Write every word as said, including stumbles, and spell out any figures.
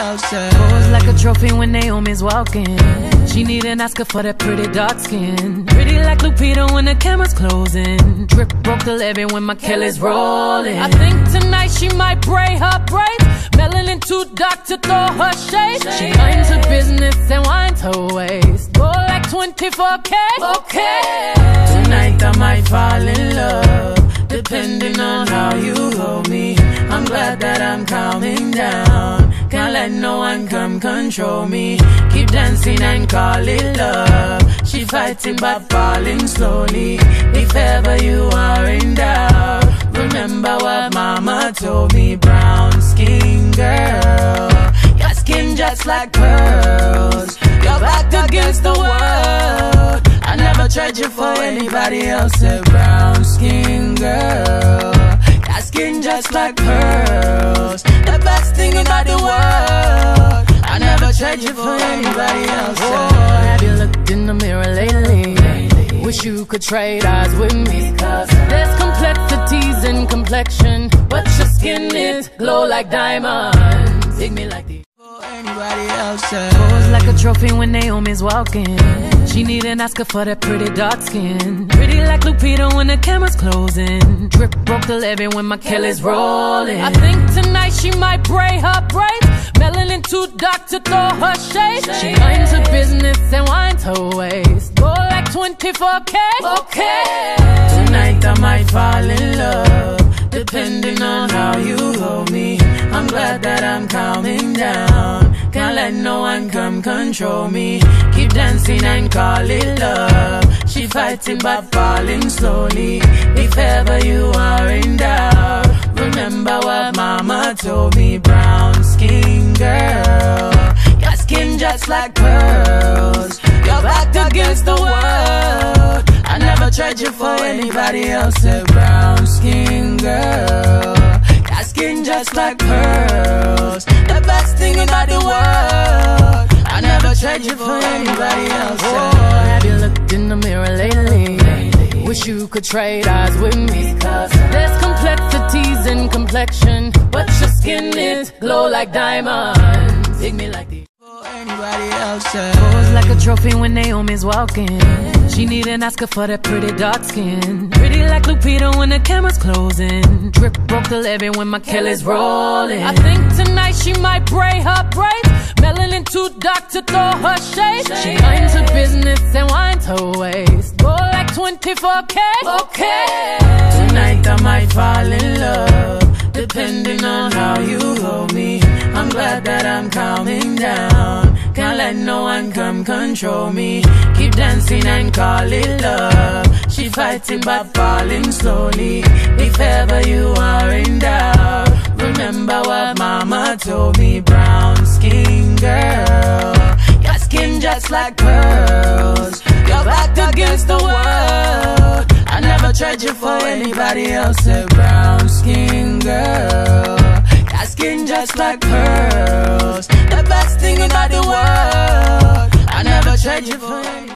else said. Pose like a trophy when Naomi's walking. She need an Oscar for that pretty dark skin. Pretty like Lupita when the camera's closing. Drip broke the levee when my Kelly's rolling. I think tonight she might braid her braids. Melanin too dark to throw her shade. She minds her business and winds her waist. Go like twenty-four K. Okay. Tonight I might fall in love, depending on how you hold me. I'm glad that I'm calming down. Can't let no one come control me. Keep dancing and call it love. She fighting but falling slowly. If ever you are in doubt, remember what mama told me. Brown skin girl, your skin just like pearls. You're back against the world. I never tried you for anybody else. A brown skin girl, your skin just like pearls. The best thing about the world. I never tried you for anybody else. Oh, have you looked in the mirror lately? Wish you could trade eyes with me. There's complexities in complexion, but your skin is glow like diamonds. Dig me like the anybody else said. Pose like a trophy when Naomi's walking. She need an Oscar for that pretty dark skin. Pretty like Lupita when the camera's closing. Drip broke the levee when my Kelly's rolling. I think tonight she might braid her braids. Melanin too dark to throw her shade. She minds her business and winds her waist. Go like twenty-four K. Okay. Tonight I might fall in love, depending on how you hold me. I'm glad that I'm calming down. Can't let no one come control me. Keep dancing and call it love. She fighting but falling slowly. If ever you are in doubt, remember what mama told me. Brown skin girl, your skin just like pearls. You're back against the world. I never tried you for anybody else. A brown skin girl, your skin just like pearls. The best thing about the world. I never tried you for anybody else. Oh, have you looked in the mirror lately? Wish you could trade eyes with me. There's complexities in complexion, but your skin is glow like diamonds. Dig me like the anybody else said. Pose like a trophy when Naomi's walking. She need an Oscar for that pretty dark skin. Pretty like Lupita when the camera's closing. Drip broke the levee when my Kelly's rolling. I think tonight she might braid her braids. Melanin too dark to throw her shade. She minds her business and winds her waist. Go like twenty-four K. Okay. Tonight I might fall in love, depending on how you hold me. I'm glad that I'm calming down. Can't let no one come control me. Keep dancing and call it love. She fighting but falling slowly. If ever you are in doubt, remember what mama told me. Brown skin girl, your skin just like pearls. You're back against the world. I never tried you for anybody else. A brown skin girl, your skin just like pearls. The best thing about the world. I never tried you for anybody else.